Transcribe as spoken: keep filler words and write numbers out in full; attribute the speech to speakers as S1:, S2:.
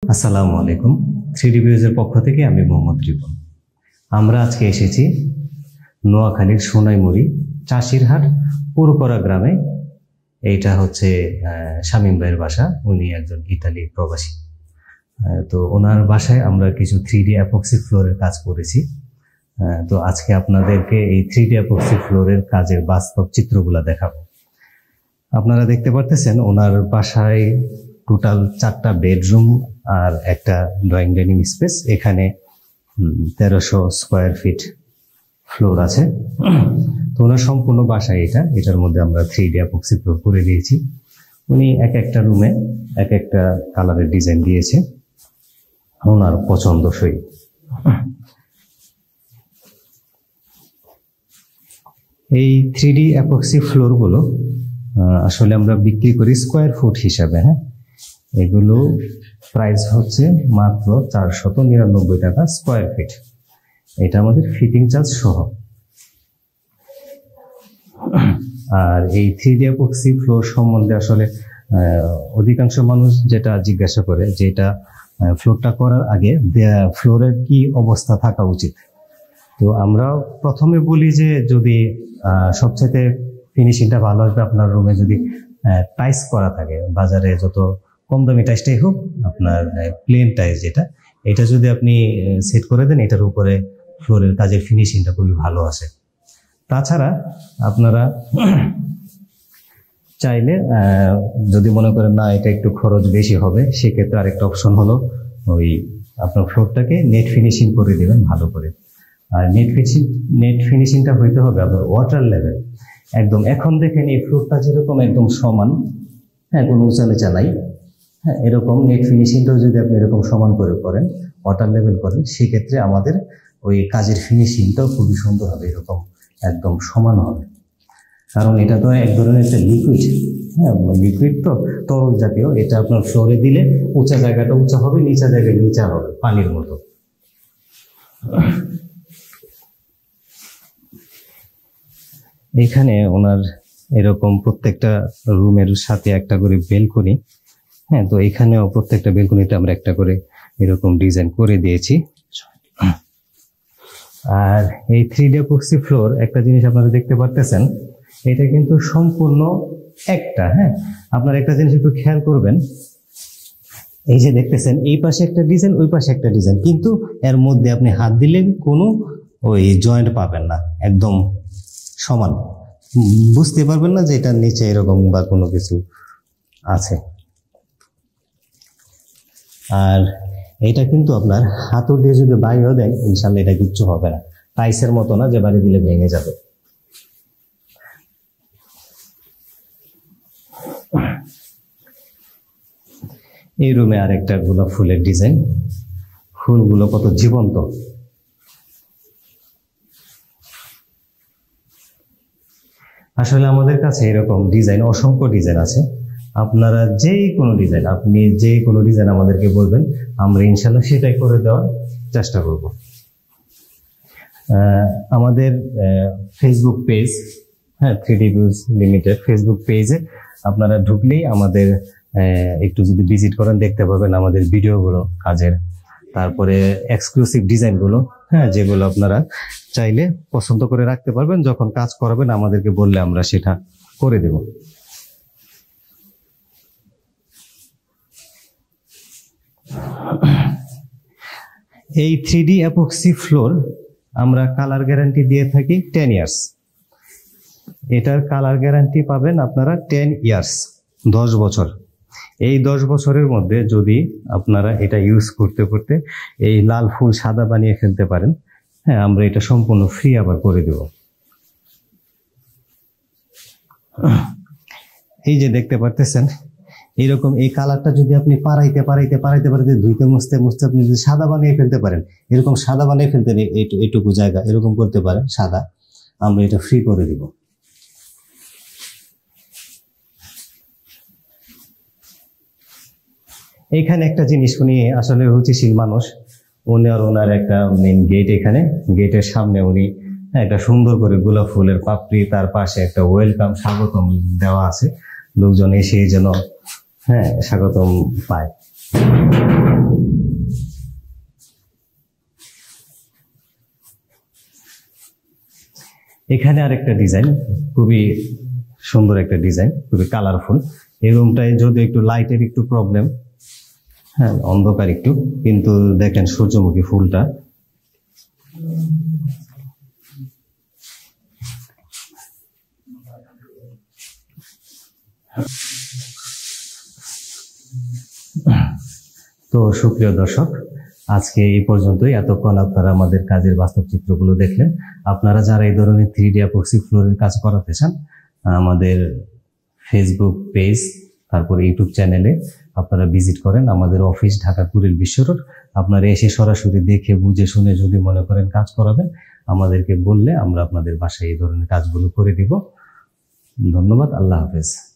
S1: আসসালামু আলাইকুম। Three D ভিউজের পক্ষ থেকে আমি মোহাম্মদ রিপন। আমরা আজকে এসেছি নোয়াখালীর সোনাইমুড়ি চাষিরহাট পুরপাড়া গ্রামে। এইটা হচ্ছে শামীম ভাইয়ের বাসা। উনি একজন ইতালি প্রবাসী। তো ওনার বাসায় আমরা কিছু থ্রি ডি অ্যাপক্সি ফ্লোরের কাজ করেছি। তো আজকে আপনাদেরকে এই থ্রি ডি অ্যাপক্সি ফ্লোরের কাজের বাস্তব চিত্রগুলো দেখাবো। আপনারা দেখতে পারতেছেন ওনার বাসায় টোটাল চারটা বেডরুম আর একটা ড্রয়িং ডাইনিং স্পেস। এখানে তেরোশো স্কোয়ার ফিট ফ্লোর আছে। তো ওনার সম্পূর্ণ বাসায় এটা এটার মধ্যে আমরা থ্রি ডি অ্যাপক্সি ফ্লোর করে দিয়েছি। উনি এক একটা রুমে এক একটা কালারের ডিজাইন দিয়েছে ওনার পছন্দসই। এই থ্রি ডি অ্যাপক্সি ফ্লোরগুলো আসলে আমরা বিক্রি করি স্কোয়ার ফুট হিসাবে। হ্যাঁ, এগুলো প্রাইস হচ্ছে মাত্র চারশত নিরানব্বই টাকা স্কোয়ার ফিট। এটা আমাদের ফিটিং চার্জ সহ। আর এই থ্রি ডি অ্যাপক্সি ফ্লোর সম্বন্ধে আসলে অধিকাংশ মানুষ যেটা জিজ্ঞাসা করে যে এটা ফ্লোরটা করার আগে ফ্লোরের কি অবস্থা থাকা উচিত। তো আমরা প্রথমে বলি যে যদি সবচেয়ে ফিনিশিংটা ভালো আসবে আপনার রুমে যদি টাইলস করা থাকে, বাজারে যত কম দামি টাইলসটাই হোক, আপনার প্লেন টাইলস যেটা, এটা যদি আপনি সেট করে দেন এটার উপরে ফ্লোরের কাজের ফিনিশিংটা খুবই ভালো আসে। তাছাড়া আপনারা চাইলে যদি মনে করেন না এটা একটু খরচ বেশি হবে, সেক্ষেত্রে আরেকটা অপশন হলো ওই আপনার ফ্লোরটাকে নেট ফিনিশিং করে দেবেন ভালো করে। আর নেট ফিনিশিং নেট ফিনিশিংটা হইতে হবে আপনার ওয়াটার লেভেল একদম। এখন দেখেন এই ফ্লোরটা যেরকম একদম সমান, হ্যাঁ, কোনো উঁচা নিচা নাই। হ্যাঁ, এরকম নেট ফিনিশিংটাও যদি আপনি এরকম সমান করে করেন, ওয়াটার লেভেল করেন, সেক্ষেত্রে আমাদের ওই কাজের ফিনিশিংটাও খুবই সুন্দর হবে, এরকম একদম সমান হবে। কারণ এটা তো এক ধরনের একটা লিকুইড, হ্যাঁ, লিকুইড তো তরল জাতীয়। এটা আপনার ফ্লোরে দিলে উঁচা জায়গাটা উঁচা হবে, নিচা জায়গায় নিচা হবে, পানির মতো। এখানে ওনার এরকম প্রত্যেকটা রুমের সাথে একটা করে বেলকনি। হ্যাঁ, তো এখানেও প্রত্যেকটা বেলকনিতে আমরা একটা করে এরকম ডিজাইন করে দিয়েছি। আর এই থ্রি ডি অ্যাপক্সি ফ্লোর একটা জিনিস আপনারা দেখতে পারতেছেন, এটা কিন্তু সম্পূর্ণ একটা, হ্যাঁ, আপনারা একটা জিনিস একটু খেয়াল করবেন, এই যে দেখতেছেন এই পাশে একটা ডিজাইন, ওই পাশে একটা ডিজাইন, কিন্তু এর মধ্যে আপনি হাত দিলে কোনো ওই জয়েন্ট পাবেন না, একদম সমান, বুঝতে পারবেন না যে এটার নিচে এরকম বা কোনো কিছু আছে। আর এটা কিন্তু আপনার হাতুড় দিয়ে যদি বাইরেও দেন ইনশাল্লাহ এটা কিচ্ছু হবে না, টাইসের মতো না যে বাড়ি দিলে ভেঙে যাবে। এই রুমে আরেকটা গোলাপ ফুলের ডিজাইন, ফুলগুলো কত জীবন্ত। আসলে আমাদের কাছে এরকম ডিজাইন অসংখ্য ডিজাইন আছে। আপনারা যে কোনো ডিজাইন আপনি যে কোনো ডিজাইন আমাদেরকে বলবেন, আমরা ইনশাল্লাহ সেটাই করে দেওয়ার চেষ্টা করব। আমাদের ফেসবুক পেজ, হ্যাঁ, three D views limited Facebook পেজে আপনারা ঢুকলেই আমাদের একটু যদি ভিজিট করেন দেখতে পাবেন আমাদের ভিডিওগুলো কাজের, তারপরে এক্সক্লুসিভ ডিজাইনগুলো, হ্যাঁ, যেগুলো আপনারা চাইলে পছন্দ করে রাখতে পারবেন। যখন কাজ করাবেন আমাদেরকে বললে আমরা সেটা করে দেব। এই থ্রি ডি অ্যাপক্সি ফ্লোর আমরা কালার গ্যারান্টি দিয়ে থাকি টেন ইয়ার্স। এটার কালার গ্যারান্টি পাবেন আপনারা টেন ইয়ার্স, দশ বছর। এই দশ বছরের মধ্যে যদি আপনারা এটা ইউজ করতে করতে এই লাল ফুল সাদা বানিয়ে ফেলতে পারেন, হ্যাঁ, আমরা এটা সম্পূর্ণ ফ্রি আবার করে দেব। এই যে দেখতে পারতেছেন এরকম এই কালারটা যদি আপনি পারাইতে পারাইতে পারাইতে পারাইতে ধুইতে মুছতে মুছতে আপনি যদি সাদা বানিয়ে ফেলতে পারেন, এরকম সাদা বানিয়ে ফেলতে এইটুকু জায়গা এরকম করতে পারেন সাদা, আমরা এটা ফ্রি করে দিব। এইখানে একটা জিনিস, উনি আসলে রুচিশীল মানুষ, উনি আর ওনার একটা মেইন গেট, এখানে গেটের সামনে উনি একটা সুন্দর করে গোলাপ ফুলের পাপড়ি, তার পাশে একটা ওয়েলকাম স্বাগতম দেওয়া আছে, লোকজন এসে যেন হ্যাঁ স্বাগতম পায়। এখানে আরেকটা ডিজাইন, খুবই সুন্দর একটা ডিজাইন, খুবই কালারফুল। এই রুমটায় যদি একটু লাইটের একটু প্রবলেম, হ্যাঁ অন্ধকার একটু, কিন্তু দেখেন সূর্যমুখী ফুলটা তো সুপ্রিয় দর্শক, আজকে এই পর্যন্তই। এতক্ষণ আপনারা আমাদের কাজের বাস্তব চিত্রগুলো দেখলেন। আপনারা যারা এই ধরনের থ্রি ডি এপক্সি ফ্লোরের কাজ করাতে চান, আমাদের ফেসবুক পেজ, তারপর ইউটিউব চ্যানেলে আপনারা ভিজিট করেন। আমাদের অফিস ঢাকা কুড়িল বিশ্ব রোড। আপনারা এসে সরাসরি দেখে বুঝে শুনে যদি মনে করেন কাজ করাবেন, আমাদেরকে বললে আমরা আপনাদের বাসায় এই ধরনের কাজগুলো করে দিব। ধন্যবাদ। আল্লাহ হাফেজ।